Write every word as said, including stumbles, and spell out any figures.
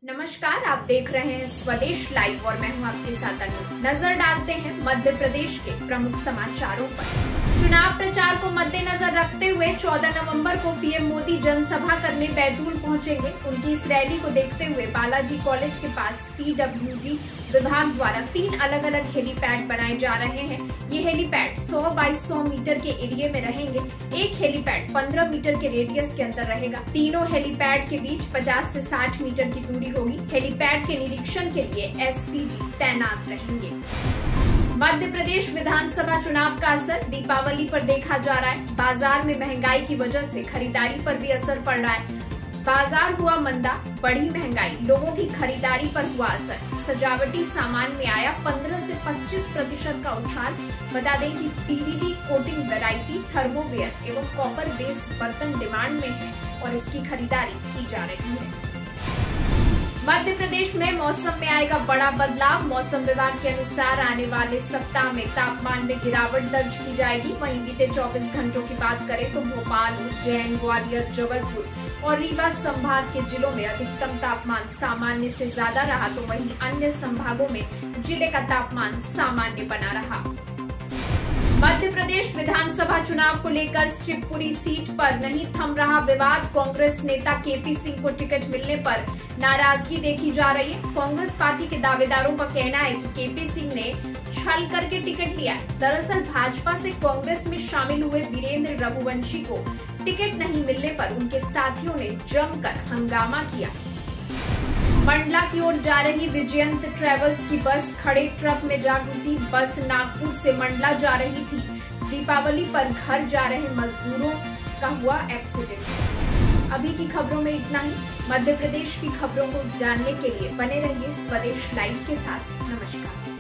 नमस्कार, आप देख रहे हैं स्वदेश लाइव और मैं हूं आपके साथ अनु। नजर डालते हैं मध्य प्रदेश के प्रमुख समाचारों पर। चुनाव प्रचार को मद्देनजर रखते हुए चौदह नवंबर को पीएम मोदी जनसभा करने बैतूल पहुंचेंगे। उनकी इस रैली को देखते हुए बालाजी कॉलेज के पास पीडब्ल्यूडी विभाग द्वारा तीन अलग अलग हेलीपैड बनाए जा रहे हैं। ये हेलीपैड सौ बाई सौ मीटर के एरिया में रहेंगे। एक हेलीपैड पंद्रह मीटर के रेडियस के अंदर रहेगा। तीनों हेलीपैड के बीच पचास से साठ मीटर की दूरी होगी। हेलीपैड के निरीक्षण के लिए एसपीजी तैनात रहेंगे। मध्य प्रदेश विधानसभा चुनाव का असर दीपावली पर देखा जा रहा है। बाजार में महंगाई की वजह से खरीदारी पर भी असर पड़ रहा है। बाजार हुआ मंदा, बढ़ी महंगाई, लोगों की खरीदारी पर हुआ असर। सजावटी सामान में आया पंद्रह से पच्चीस प्रतिशत का उछाल। बता दें कि पीवीडी कोटिंग वैरायटी, थर्मोवेयर एवं कॉपर बेस्ड बर्तन डिमांड में है और इसकी खरीदारी की जा रही है। मध्य प्रदेश में मौसम में आएगा बड़ा बदलाव। मौसम विभाग के अनुसार आने वाले सप्ताह में तापमान में गिरावट दर्ज की जाएगी। वहीं बीते चौबीस घंटों की बात करें तो भोपाल, उज्जैन, ग्वालियर, जबलपुर और रीवा संभाग के जिलों में अधिकतम तापमान सामान्य से ज्यादा रहा, तो वहीं अन्य संभागों में जिले का तापमान सामान्य बना रहा। मध्य प्रदेश विधानसभा चुनाव को लेकर शिवपुरी सीट पर नहीं थम रहा विवाद। कांग्रेस नेता केपी सिंह को टिकट मिलने पर नाराजगी देखी जा रही है। कांग्रेस पार्टी के दावेदारों का कहना है कि केपी सिंह ने छल करके टिकट लिया। दरअसल भाजपा से कांग्रेस में शामिल हुए वीरेंद्र रघुवंशी को टिकट नहीं मिलने पर उनके साथियों ने जमकर हंगामा किया। मंडला की ओर जा रही विजयंत ट्रेवल्स की बस खड़े ट्रक में जा घुसी। बस नागपुर से मंडला जा रही थी। दीपावली पर घर जा रहे मजदूरों का हुआ एक्सीडेंट। अभी की खबरों में इतना ही। मध्य प्रदेश की खबरों को जानने के लिए बने रहिए स्वदेश लाइव के साथ। नमस्कार।